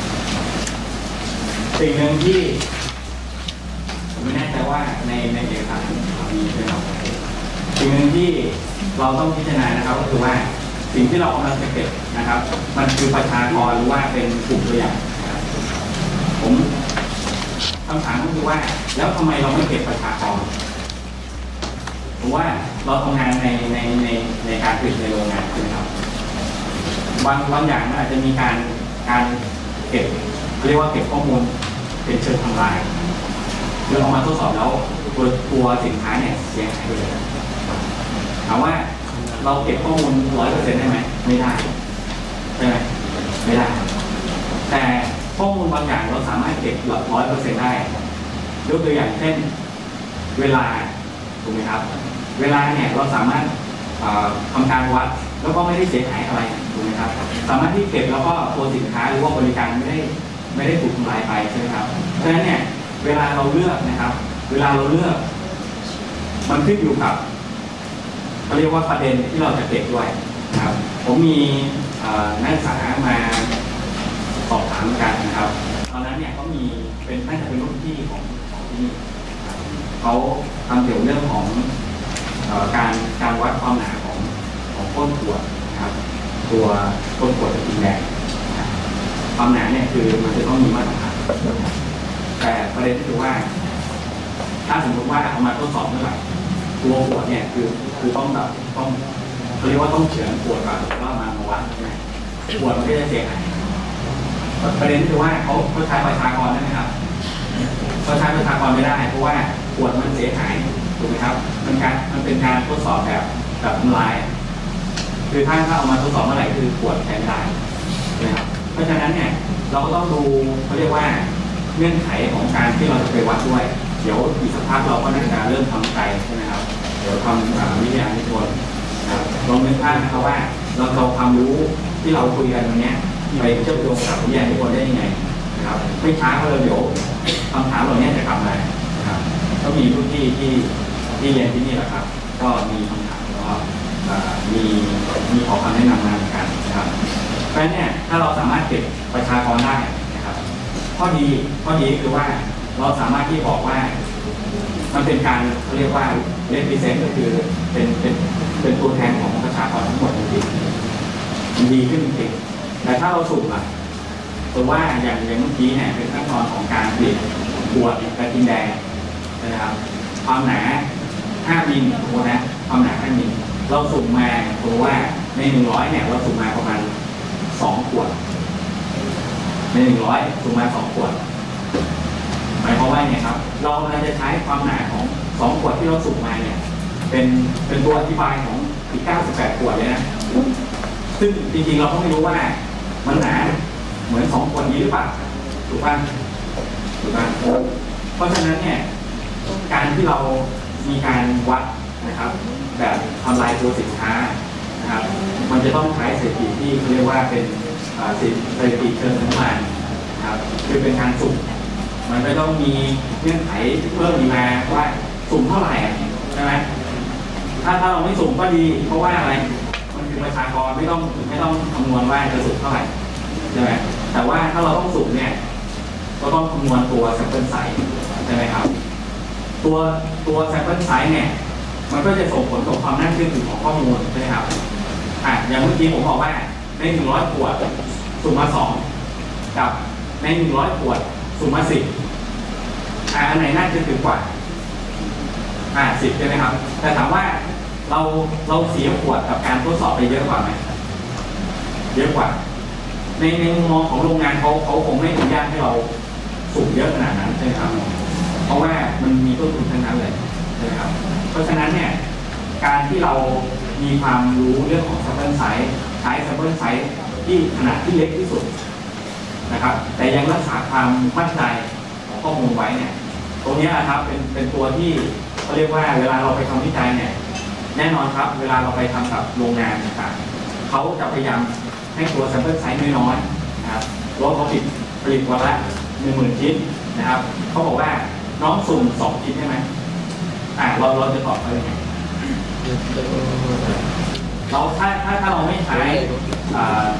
สิ่งหนึ่งที่ผมไม่แน่ใจว่าในในเอกสารมีไหมครับสิ่งหนึ่งที่เราต้องพิจารณานะครับก็คือว่าสิ่งที่เรากำลังจะเก็บนะครับมันคือประชากรหรือว่าเป็นกลุ่มตัวอย่างนะครับผมคำถามก็คือว่าแล้วทำไมเราไม่เก็บประชากรผมว่าเราทำงานในในในในการผลิตในโรงงานใช่ไหมครับบางบางอย่างมันอาจจะมีการการเก็บเรียกว่าเก็บข้อมูลเป็นเชิงทำลายหรือเอามาทดสอบแล้วตัวตัวสินค้าเนี่ยเสียหายไปเลยถามว่าเราเก็บข้อมูลร้อยเปอร์เซ็นต์ได้ไหมไม่ได้ใช่ไหมไม่ได้แต่ข้อมูลบางอย่างเราสามารถเก็บร้อยเปอร์เซ็นต์ได้ยกตัวอย่างเช่นเวลาถูกไหมครับเวลาเนี่ยเราสามารถทำการวัดแล้วก็ไม่ได้เสียหายอะไรถูกไหมครับสามารถที่เก็บแล้วก็ตัวสินค้าหรือว่าบริการไม่ได้ไม่ได้ถูกทำลายไปใช่ไหมครับเพราะฉะนั้นเนี่ยเวลาเราเลือกนะครับเวลาเราเลือกมันขึ้นอยู่กับเขาเรียกว่าประเด็นที่เราจะเก็บด้วยนะครับผมมีนักศึกษามาสอบถามกันนะครับตอนนั้นเนี่ยเขามีเป็นน่าจะเป็นรุ่นพี่ของของที่นี่เขาทำเกี่ยวเรื่องของเอ่อการการวัดความหนาของของก้นขวดนะครับตัวก้นขวดจะสีแดงความหนาเนี่ยคือมันจะต้องมีมาตรฐานแต่ประเด็นคือว่าถ้าสมมติว่าเอามาทดสอบเมื่อไหร่ตัวขวดเนี่ยคือคือต้องแบบต้องเขาเรียกว่าต้องเฉือนขวดก่อนแล้วมามาวัดใช่ไหมขวดมันก็จะเสียหายประเด็นคือว่าเขาเขาใช้ประชากรได้ไหมครับเขาใช้ประชากรไม่ได้เพราะว่าขวดมันเสียหายถูกไหมครับมันการมันเป็นการทดสอบแบบแบบทำลายคือถ้าถ้าเอามาทดสอบเมื่อไหร่คือขวดแทนได้นะครับเพราะฉะนั้นเนี่ยเราก็ต้องดูเขาเรียกว่าเงื่อนไขของการที่เราจะไปวัดด้วยเดี๋ยวอีกสักพักเราก็น่าจะเริ่มทำใจใช่ไหมครับเดี๋ยวทำวิทยานิพนธ์ลองนึกภาพนะครับว่าเราเอาความรู้ที่เราคุยกันวันนี้ไปเชื่อมโยงกับวิทยานิพนธ์ได้ยังไงนะครับไม่ช้าก็เลยเดี๋ยวคำถามเหล่านี้จะกลับมานะครับก็มีรุ่นที่ที่ที่เรียนที่นี่แหละครับก็มีคำถามก็มีมีขอคำแนะนำมาเหมือนกันนะครับเพราะฉะนั้นเนี่ยถ้าเราสามารถเก็บประชากรได้นะครับข้อดีข้อดีคือว่าเราสามารถที่บอกว่ามันเป็นการเขาเรียกว่า represent ก็คือเป็นเป็นเป็นตัวแทนของประชากรทั้งหมดจริงๆมันดีขึ้นจริงๆแต่ถ้าเราสุ่มอ่ะตัวว่าอย่างอย่างเมื่อกี้เนี่ยเป็นขั้นตอนของการผลิตขวดกระทิงแดงนะครับความหนาห้ามิลโอ้นะความหนาห้ามิลเราสุ่มมาตัวว่าในหนึ่งร้อยเนี่ยเราสุ่มมาประมาณสองขวดในหนึ่งร้อยสุ่มมาสองขวดหมายความว่าไงครับเราเราจะใช้ความหนาของสองขวดที่เราสุ่มมาเนี่ยเป็นเป็นตัวอธิบายของอีกเก้าสิบแปดขวดเลยนะซึ่งจริงๆเราก็ไม่รู้ว่ามันหนาเหมือนสองขวดนี้หรือเปล่าถูกป่ะถูกป่ะเพราะฉะนั้นเนี่ยการที่เรามีการวัดนะครับแบบทำลายตัวสินค้านะครับมันจะต้องใช้สถิติที่เขาเรียกว่าเป็นสถิติเชิงน้ำมันนะครับคือเป็นการสุ่มมันไม่ต้องมีเงื่อนไขเพิ่มมีมาว่าสุ่มเท่าไหร่ใช่ไหมถ้าถ้าเราไม่สุ่มก็ดีเพราะว่าอะไรมันคือประชากรไม่ต้องไม่ต้องคำนวณว่าจะสุ่มเท่าไหร่ใช่ไหมแต่ว่าถ้าเราต้องสุ่มเนี่ยก็ต้องคำนวณตัว sample size ใช่ไหมครับตัวตัว sample size เนี่ยมันก็จะส่งผลต่อความน่าเชื่อถือของข้อมูลใช่ไหมครับอ่ะอย่างเมื่อกี้ผมบอกว่าในหนึ่งร้อยขวดสุ่มมาสองกับในหนึ่งร้อยขวดสุ่มมาสิบอ่าอันไหนน่าจะถือกว่าอ่าสิบใช่ไหมครับแต่ถามว่าเราเราเสียขวดกับการทดสอบไปเยอะกว่าไหมเยอะกว่าในในมุมมองของโรงงานเขาเขาคงไม่อนุญาตให้เราสุ่มเยอะขนาดนั้นใช่ไหมครับเพราะว่ามันมีต้นทุนทั้งนั้นเลยใช่ไหมครับเพราะฉะนั้นเนี่ยการที่เรามีความรู้เรื่องของ sample size ใช้ sample size ที่ขนาดที่เล็กที่สุดนะครับแต่ยังรักษาความมั่นใจของข้อมูลไว้เนี่ยตรงนี้นะครับเป็นเป็นตัวที่เขาเรียกว่าเวลาเราไปทำวิจัยเนี่ยแน่นอนครับเวลาเราไปทำกับโรงงานต่างๆเขาจะพยายามให้ตัว sample size น้อยๆนะครับรถเขาผลิตผลิตวันละหนึ่งหมื่นชิ้นนะครับเขาบอกว่าน้องสุ่มสองชิ้นใช่ไหมอ่าเราเราจะตอบเขายังไงเราถ้าถ้าถ้าเราไม่ใช้เซ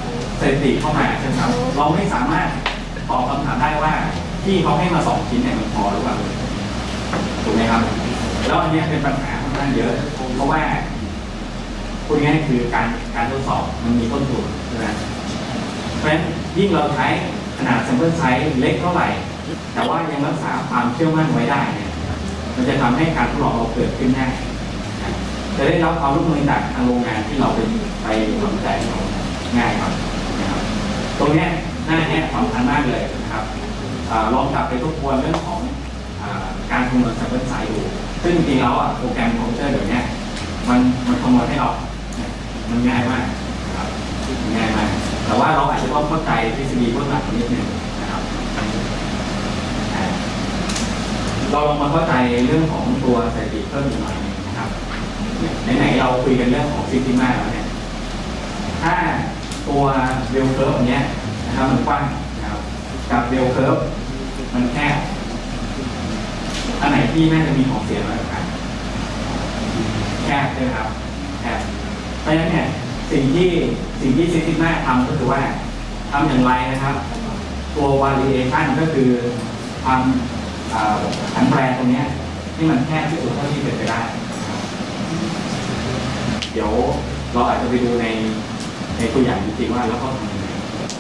ถิติเข้ามาใช่ไหมครับเราไม่สามารถตอบคำถามได้ว่าที่เขาให้มาสองชิ้นเนี่ยมันพอหรือเปล่าถูกไหมครับแล้วอันนี้เป็นปัญหาค่อนข้างเยอะเพราะว่าพูดง่ายๆคือการการทดสอบมันมีต้นทุนใช่ไหมเพราะฉะนั้นยิ่งเราใช้ขนาด sample size เล็กเท่าไหร่แต่ว่ายังรักษาความเชื่อมั่นไว้ได้เนี่ยมันจะทำให้การทดลองเราเกิดขึ้นง่ายจะได้รับความร่วมมือจากทางโรงงานที่เราไปไปทำใจเราง่ายครับนะครับตรงนี้หน้านี้สำคัญมากเลยนะครับลองกลับไปทบทวนเรื่องของการคำนวณ sample size ดูซึ่งจริงๆแล้วโปรแกรมคอมพิวเตอร์เดี๋ยวนี้มันมันคำนวณให้เรามันง่ายมากนะครับง่ายมากแต่ว่าเราอาจจะต้องเข้าใจทฤษฎีเบื้องหลังนิดนึงนะครับเราลองมาเข้าใจเรื่องของตัวสถิติเพิ่มอีกหน่อยนะครับไหนๆเราคุยกันเรื่องของซิสเต็มแล้วเนี่ยถ้าตัวเบลเคิร์ฟอันนี้นะครับมันกว้างนะครับกับเบลเคิร์ฟมันแคบอันไหนที่น่าจะมีของเสียมากกว่ากันแคบใช่ไหมครับแคบเพราะฉะนั้นเนี่ยสิ่งที่สิ่งที่ซิสเต็มทำก็คือว่าทำอย่างไรนะครับตัว variation ก็คือความผันแปรตรงนี้ที่มันแคบที่สุดเท่าที่เป็นไปได้เดี๋ยวเราอาจจะไปดูในในตัวอย่างจริงๆว่าแล้วก็ทำยังไง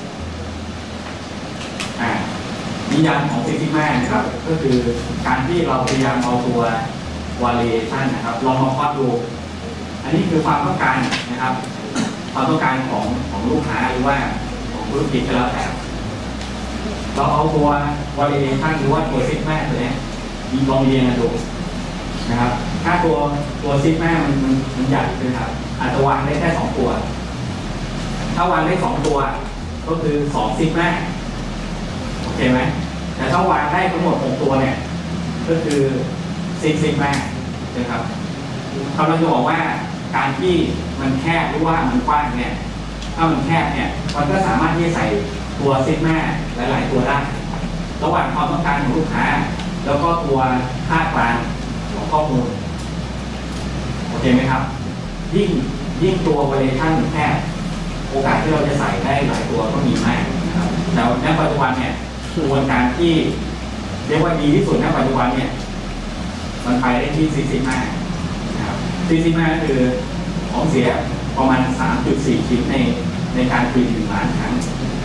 อ่านิยามของซิสเต็มนะครับก็คือการที่เราพยายามเอาตัว variation นะครับลองมาวัดดูอันนี้คือความต้องการนะครับความต้องการของของลูกค้าหรือว่าของธุรกิจก็แล้วแต่เราเอาตัว variation หรือว่าตัว sigma ตัวนี้ลองเรียงกันดูนะครับถ้าตัวตัว sigma มันมันมันใหญ่ใช่ไหมครับอาจจะวางได้แค่สองตัวถ้าวางได้สองตัวก็คือสอง sigma โอเคไหมแต่ถ้าวางได้ทั้งหมดหกตัวเนี่ยก็คือsix sigma นะครับเราจะบอกว่าการที่มันแคบหรือว่ามันกว้างเนี่ยถ้ามันแคบเนี่ยมันก็สามารถที่จะใส่ตัวซิกมาหลายๆตัวได้ระหว่างความต้องการของลูกค้าแล้วก็ตัวค่ากลางของข้อมูลโอเคไหมครับยิ่งยิ่งตัว variation แคบโอกาสที่เราจะใส่ได้หลายตัวก็มีมากนะครับแต่ในปัจจุบันเนี่ยกระบวนการที่เรียกว่าดีที่สุดในปัจจุบันเนี่ยมันไปได้ที่ซิกมานะครับซิกมาคือของเสียประมาณ สามจุดสี่ ชิ้นในในการผลิตหนึ่งล้านครั้ง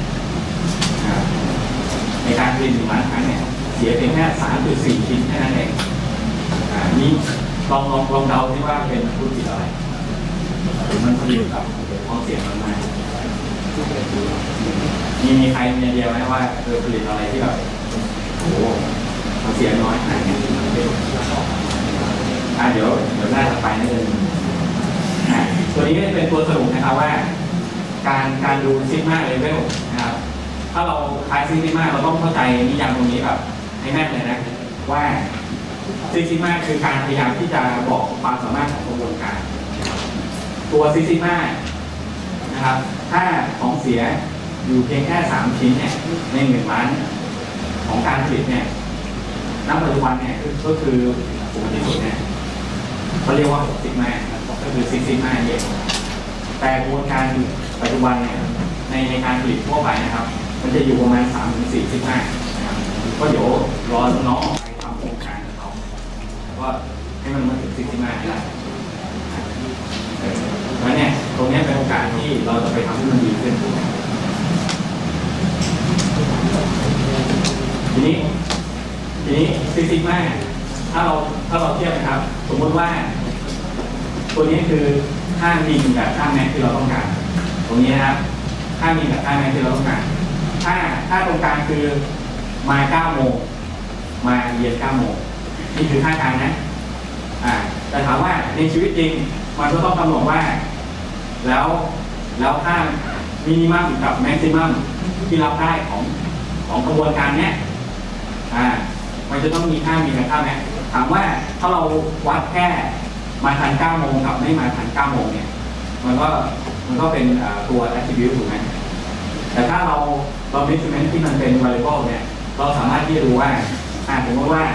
ในการผลิตหนึ่งล้านครั้งเนี่ยเสียเพียงแค่ สามจุดสี่ ชิ้นแค่นั้นเองนี้ลองลองลองเดาที่ว่าเป็นธุรกิจอะไรมันผลิตกับของเสียมันมามีมีใครมีไอเดียไหมว่าเออผลิตอะไรที่แบบโอ้โหของเสียน้อยขนาดนี้อ่าเดี๋ยวเดี๋ยวหน้าถัดไปนั่นเองตัวนี้เป็นตัวสรุปนะครับว่าการการดูซิกมาเลเวลนะครับถ้าเราคลายซิกมาเราต้องเข้าใจนิยามตรงนี้แบบให้แม่นเลยนะว่าซิกมาคือการพยายามที่จะบอกความสามารถของกระบวนการตัวซิกมานะครับถ้าของเสียอยู่เพียงแค่สามชิ้นเนี่ยในหนึ่งล้านของการผลิตเนี่ยณปัจจุบันเนี่ยก็คือสูงที่สุดเนี่ยเขาเรียกว่าซิกมาก็คือซิกซิกมาเองแต่กระบวนการปัจจุบันเนี่ยในในการผลิตทั่วไปนะครับมันจะอยู่ประมาณ สามถึงสี่ ซิกมานะครับก็เดี๋ยวรอน้องไปทำโครงการของเขาว่าให้มันมาถึงซิกซิกมาได้เพราะเนี่ยตรงนี้เป็นโอกาสที่เราจะไปทำให้มันดีขึ้นทีนี้ทีนี้ซิกซิกมาถ้าเราถ้าเราเทียบนะครับสมมติว่าตัวนี้คือค่ามินกับค่าแม็กที่เราต้องการตรงนี้นะครับค่ามินกับค่าแม็กที่เราต้องการถ้าถ้าตรงกลางคือมาเก้าโมงมาเรียนเก้าโมงนี่คือค่ากลางนะอ่าแต่ถามว่าในชีวิตจริงมันก็ต้องกำหนดว่าแล้วแล้วค่ามินิมัมกับแม็กซิมัมที่รับได้ของของกระบวนการเนี้ยอ่ามันจะต้องมีค่ามินกับค่าแม็กถามว่าถ้าเราวัดแค่มาทันเก้าโมงกับไม่มาทันเก้าโมงเนี่ยมันก็มันก็เป็นตัว attribute ถูกไหมแต่ถ้าเราเรา measurement ที่มันเป็น variable เนี่ยเราสามารถที่จะดูว่าอ่าสมมติว่า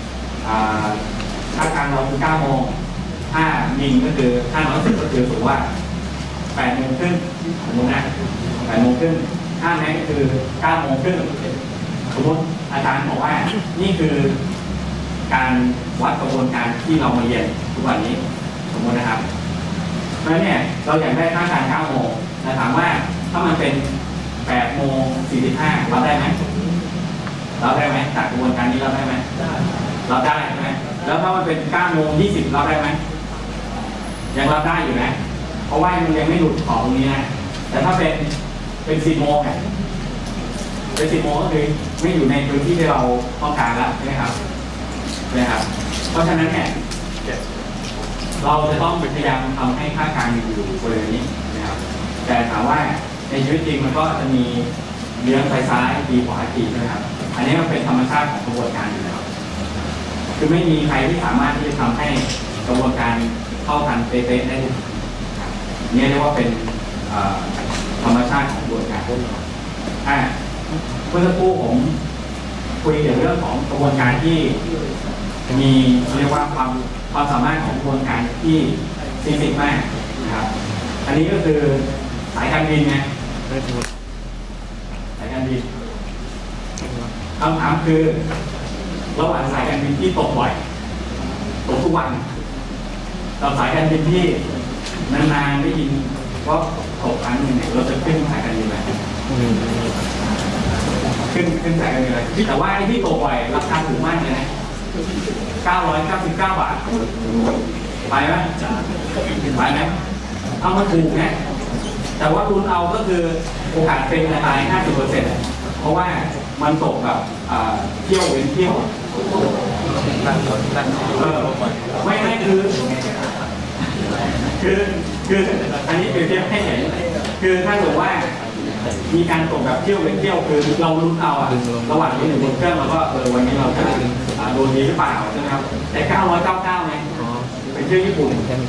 ค่ากลางเราคือเก้าโมงถ้ามินก็คือถ้าน้อยสุดก็คือสมมติว่าแปดโมงครึ่งสมมตินะแปดโมงครึ่งห้าแม็กก็คือเก้าโมงครึ่งสมมติอาจารย์บอกว่านี่คือการวัดกระบวนการที่เรามาเรียนทุกวันนี้สมมตินะครับเพราะฉะนั้นเนี่ยเราอยากได้ค่าการเก้าโมงแต่ถามว่าถ้ามันเป็นแปดโมงสี่สิบห้าเราได้ไหมเราได้ไหมจากกระบวนการนี้เราได้ไหมเราได้ใช่ไหมแล้วถ้ามันเป็นเก้าโมงยี่สิบเราได้ไหมยังรับได้อยู่นะเพราะว่ามันยังไม่หลุดของตรงนี้นะแต่ถ้าเป็นเป็นสิบโมงเนี่ยเป็นสิบโมงก็คือไม่อยู่ในพื้นที่ที่เราต้องการแล้วใช่ไหมครับใช่ไหมครับเพราะฉะนั้นเนี่ยเราจะต้องพยายามทำให้ค่ากลางอยู่บริเวณนี้นะครับแต่ถามว่าในชีวิตจริงมันก็จะมีเลี้ยงไปซ้ายตีขวาตีใช่ไหมครับอันนี้มันเป็นธรรมชาติของกระบวนการอยู่แล้วคือไม่มีใครที่สามารถที่จะทำให้กระบวนการเข้ากันเป๊ะๆได้นี่เรียกว่าเป็นธรรมชาติของกระบวนการอ่าเมื่อสักครู่ผมคุยเกี่ยวกับเรื่องของกระบวนการที่มีเรียกว่าความความสามารถของกระบวนการที่ซีซิกมากนะครับอันนี้ก็คือสายการบินไงสายการบินคำถามคือระหว่างสายการบินที่ตกบ่อยตกทุกวันกับสายการบินที่นานๆได้ยินว่าตกครั้งหนึ่งเนี่ยเราจะขึ้นสายการบินอะไรขึ้นขึ้นสายการบินอะไรแต่ว่าไอ้ที่ตกบ่อยราคาถูกมากเลยนะเก้าร้อยเก้าสิบเก้าบาทไปไหมไปไหมเอามาถูกนะแต่ว่าคุณเอาก็คือโอกาสเป็นตาย ห้าสิบเปอร์เซ็นต์ เพราะว่ามันตกแบบเที่ยวเว้นเที่ยวไม่ไม่คือคือคืออันนี้เปรียบเทียบให้เห็นคือถ้าเกิดว่ามีการตกแบบเที่ยวเว้นเที่ยวคือเราลุ้นเอาอะระหว่างที่หนึ่งบนเครื่องเราก็เออวันนี้เราจะโดนนี้หรือเปล่าใช่ไหมครับแต่เก้าร้อยเก้าสิบเก้าไงเป็นเที่ยวญี่ปุ่น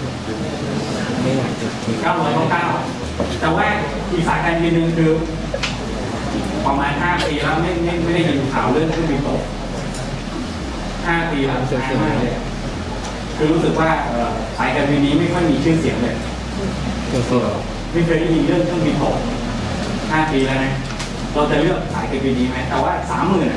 เก้าร้อยเก้าสิบเก้าแต่ว่าอีกสายการบินหนึ่งคือประมาณห้าปีแล้วไม่ไม่ไม่ได้ยินข่าวเรื่องเครื่องบินตกห้าปีแล้วนานมากเลยคือรู้สึกว่าสายการบินนี้ไม่ค่อยมีชื่อเสียงเลยไม่เคยได้ยินเรื่องเครื่องบินตกห้าปีแล้วนะเราจะเลือกสายการบินนี้ไหมแต่ว่าสามหมื่นอ่ะ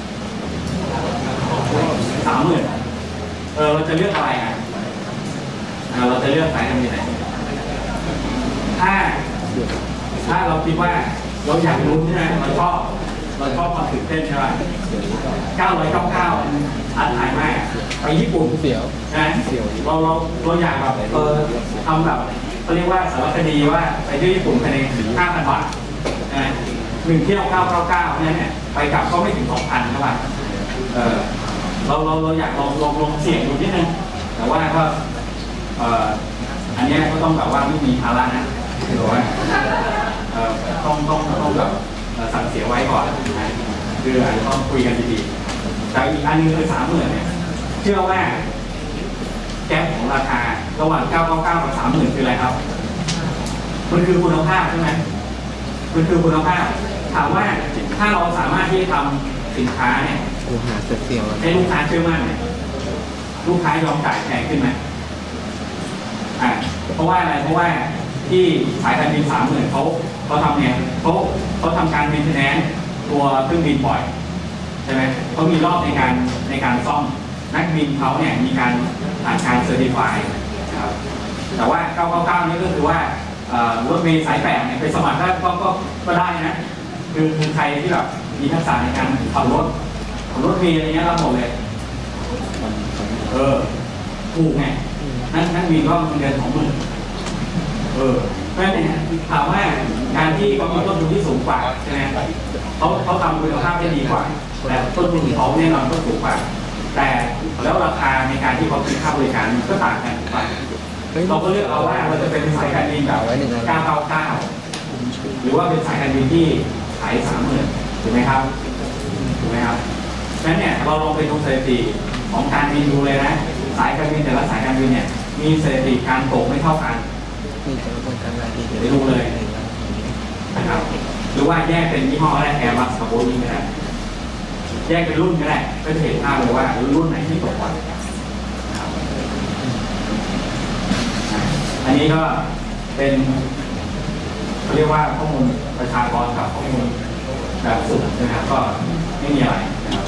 สามหมื่นเออเราจะเลือกอะไรอ่ะเราจะเลือกสายการบินไหนถ้าถ้าเราคิดว่าเราอยากรู้ใช่ไหมเราชอบเราชอบความตื่นเต้นใช่ไหมเก้าร้อยเก้าสิบเก้าอัดถ่ายมากไปญี่ปุ่นเสียวนะเราเราเราอยากแบบเออทำแบบเขาเรียกว่าสารคดีว่าไปที่ญี่ปุ่นภายในห้าพันบาทนะหนึ่งเที่ยวเก้าเก้าเก้าเนี่ยไปกลับก็ไม่ถึงสองพันเท่าไหร่เออเราเราเราอยากลองลองลองเสี่ยงดูนิดนึงแต่ว่าก็เอออันนี้ก็ต้องแบบว่าไม่มีภาระนะคือว่าต้องต้องต้องแบบสั่งเสียไว้ก่อนคืออาจจะต้องคุยกันดีๆแต่อีกอันนึงคือสามหมื่นเนี่ยเชื่อว่าแก๊ปของราคาระหว่างเก้าร้อยเก้าสิบเก้ากับสามหมื่นคืออะไรครับมันคือคุณภาพใช่ไหมมันคือคุณภาพถามว่าถ้าเราสามารถที่จะทำสินค้าเนี่ยให้ลูกค้าเชื่อมั่นเนี่ยลูกค้ายอมจ่ายแพงขึ้นไหมอ่าเพราะว่าอะไรเพราะว่าที่สายการบินสามหมื่นเขาเขาทำเนี่ยเขาเขาทำการเมนเทนแนนซ์ตัวเครื่องบินบ่อยใช่ไหมเขามีรอบในการในการซ่อมนักบินเขาเนี่ยมีการผ่านการเซอร์ติฟายนะครับแต่ว่าเก้าเก้าเก้านี่ก็คือว่ารถเมล์สายแปดเนี่ยไปสมัครได้ก็ก็ก็ได้นะคือคือใครที่แบบมีทักษะในการขับรถขับรถเมล์อะไรเงี้ยรับหมดเลยเออถูกไงนั่นนั่นบินก็เงินของหมื่นเออเพราะฉะนั้นถามว่าการที่เขามีต้นทุนที่สูงกว่าใช่ไหมเขาเขาทำคุณภาพได้ดีกว่าแต่ต้นทุนเขาแน่นอนก็สูงกว่าแต่แล้วราคาในการที่เขาคิดค่าบริการก็ต่างกันไปเราก็เลือกเอาว่าเราจะเป็นสายการบินแบบเก้าเก้าเก้าหรือว่าเป็นสายการบินที่ขายสามหมื่นถูกไหมครับถูกไหมครับฉะนั้นเนี่ยเราลองไปดูสถิติของการบินดูเลยนะสายการบินแต่ละสายการบินเนี่ยมีสถิติการตกไม่เท่ากันไปดูเลยนะครับหรือว่าแยกเป็นยี่ห้ออะไรแอร์บัสกับโบอิ้งก็ได้แยกเป็นรุ่นก็ได้ก็จะเห็นภาพเลยว่ารุ่นไหนที่ตกกว่าอันนี้ก็เป็นเขาเรียกว่าข้อมูลประชากรกับข้อมูลแบบสุ่มนะครับก็ไม่มีอะไรนะครับ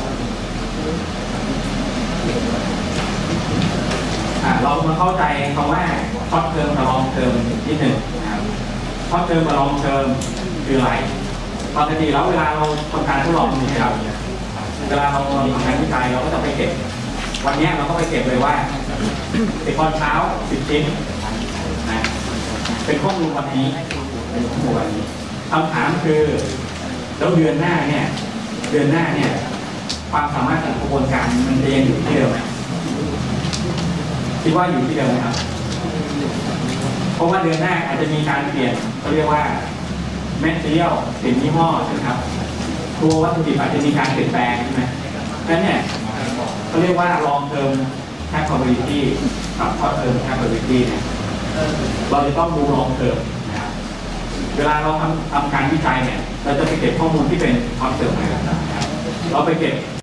เรามาเข้าใจคำว่าช็อตเทอมกับลองเทอมนิดหนึ่งนะครับช็อตเทอมกับลองเทอมคืออะไรปกติแล้วเวลาเราทำการทดลองนี่ครับเวลาเราทำงานวิจัยเราก็จะไปเก็บวันนี้เราก็ไปเก็บเลยว่าสิบตอนเช้าสิบชิ้นนะเป็นข้อมูลวันนี้เป็นข้อมูลวันนี้คำถามคือแล้วเดือนหน้าเนี่ยเดือนหน้าเนี่ยความสามารถของกระบวนการมันจะยังอยู่ที่เดิมไหมคิดว่าอยู่ที่เดิมไหมครับเพราะว่าเดือนหน้าอาจจะมีการเปลี่ยนเขาเรียกว่าแมทเทียลเปลี่ยนยี่ห้อใช่ไหมครับตัววัตถุดิบอาจจะมีการเปลี่ยนแปลงใช่ไหมงั้นเนี่ยเขาเรียกว่า long term capability กับ short term capability เนี่ยเราจะต้องดู long term นะครับเวลาเราทำทำการวิจัยเนี่ยเราจะไปเก็บข้อมูลที่เป็น short term นะครับเราไปเก็บ